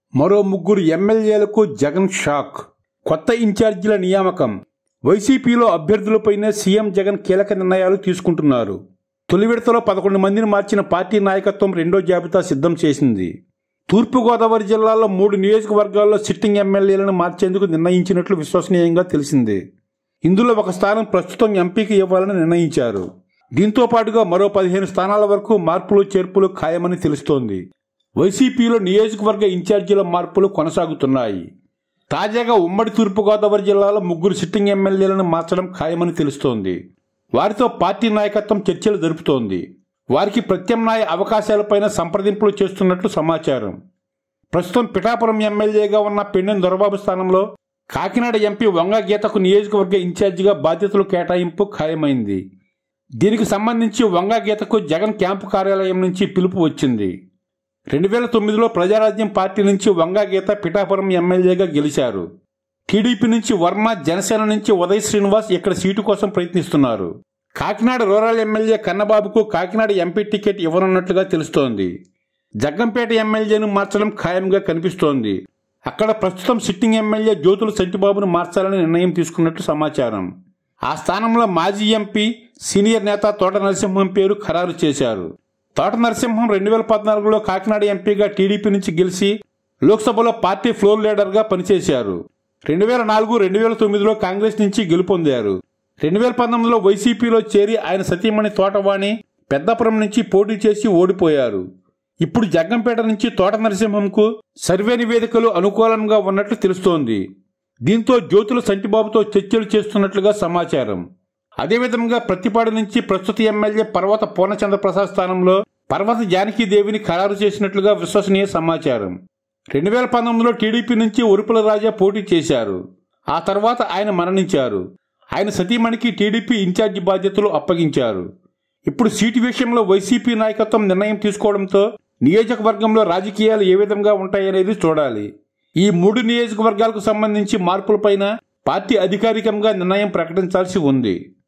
మరో ముగ్గురు ఎమ్మెల్యేలకు జగన్ షాక్. కొత్త ఇన్ఛార్జీల నియామకం. వైసీపీలో అభ్యర్థులపైనే సీఎం జగన్ కీలక నిర్ణయాలు తీసుకుంటున్నారు. తొలి విడతలో 11 మందిని మార్చిన పార్టీ నాయకత్వం రెండో జాబితా సిద్ధం చేసింది. తూర్పుగోదావరి జిల్లాలో 3 నియోజకవర్గాల్లో సిట్టింగ్ ఎమ్మెల్యేలను మార్చేందుకు నిర్ణయించినట్లు విశ్వసనీయంగా తెలిసింది. ఇందులో ఒక స్థానం ప్రస్తుతం ఎంపీకి ఇవ్వాలని నిర్ణయించారు. దీంతో పాటుగా మరో 15 స్థానాల వరకు మార్పులు చేర్పులు ఖాయమని తెలుస్తోంది. వైసీపీలో నియోజకవర్గ ఇన్ఛార్జీల మార్పులు కొనసాగుతున్నాయి. తాజాగా ఉమ్మడి తూర్పుగోదావరి జిల్లాలో 3 సిట్టింగ్ ఎమ్మెల్యేలను మార్చడం ఖాయమని తెలుస్తోంది. వారితో పార్టీ నాయకత్వం చర్చలు జరుపుతోంది. వారికి ప్రత్యామ్నాయ అవకాశాలపైన సంప్రదింపులు చేస్తున్నట్లు సమాచారం. ప్రస్తుతం పిఠాపురం ఎమ్మెల్యేగా ఉన్న పెన్నెం దొరబాబు స్థానంలో కాకినాడ ఎంపీ వంగ గీతకు నియోజకవర్గ ఇన్ఛార్జిగా బాధ్యతలు కేటాయింపు ఖాయమైంది. దీనికి సంబంధించి వంగ గీతకు జగన్ క్యాంపు కార్యాలయం నుంచి పిలుపు వచ్చింది. 2009లో ప్రజారాజ్యం పార్టీ నుంచి వంగ గీత పిఠాపురం ఎమ్మెల్యేగా గెలిచారు. టీడీపీ నుంచి వర్మ, జనసేన నుంచి ఉదయ్ శ్రీనివాస్ ఇక్కడ సీటు కోసం ప్రయత్నిస్తున్నారు. కాకినాడ రూరల్ ఎమ్మెల్యే కన్నబాబుకు కాకినాడ ఎంపీ టికెట్ ఇవ్వనున్నట్లుగా తెలుస్తోంది. జగ్గంపేట ఎమ్మెల్యేను మార్చడం ఖాయంగా కనిపిస్తోంది. అక్కడ ప్రస్తుతం సిట్టింగ్ ఎమ్మెల్యే జ్యోతుల సంటిబాబును మార్చాలని నిర్ణయం తీసుకున్నట్లు సమాచారం. ఆ స్థానంలో మాజీ ఎంపీ, సీనియర్ నేత తోట నరసింహం పేరు ఖరారు చేశారు. తోట నరసింహం 2014లో కాకినాడ ఎంపీగా టీడీపీ నుంచి గెలిచి లోక్సభలో పార్టీ ఫ్లోర్ లీడర్గా పనిచేశారు. 2004, 2009లో కాంగ్రెస్ నుంచి గెలుపొందారు. 2019లో వైసీపీలో చేరి ఆయన సతీమణి తోటవాణి పెద్దాపురం నుంచి పోటీ చేసి ఓడిపోయారు. ఇప్పుడు జగ్గంపేట నుంచి తోట నరసింహంకు సర్వే నివేదికలు అనుకూలంగా ఉన్నట్లు తెలుస్తోంది. దీంతో జ్యోతుల సంటిబాబుతో చర్చలు చేస్తున్నట్లుగా సమాచారం. అదేవిధంగా ప్రతిపాడు నుంచి ప్రస్తుత ఎమ్మెల్యే పర్వత పూర్ణచంద్రప్రసాద్ స్థానంలో పర్వత జానకీదేవిని ఖరారు చేసినట్లుగా విశ్వసనీయ సమాచారం. 2019లో టీడీపీ నుంచి ఉరుపుల రాజా పోటీ చేశారు. ఆ తర్వాత ఆయన మరణించారు. ఆయన సతీమణికి టీడీపీ ఇన్ఛార్జి బాధ్యతలు అప్పగించారు. ఇప్పుడు సీటు విషయంలో వైసీపీ నాయకత్వం నిర్ణయం తీసుకోవడంతో నియోజకవర్గంలో రాజకీయాలు ఏ విధంగా ఉంటాయనేది చూడాలి. ఈ 3 నియోజకవర్గాలకు సంబంధించి మార్పులపైన పార్టీ అధికారికంగా నిర్ణయం ప్రకటించాల్సి ఉంది.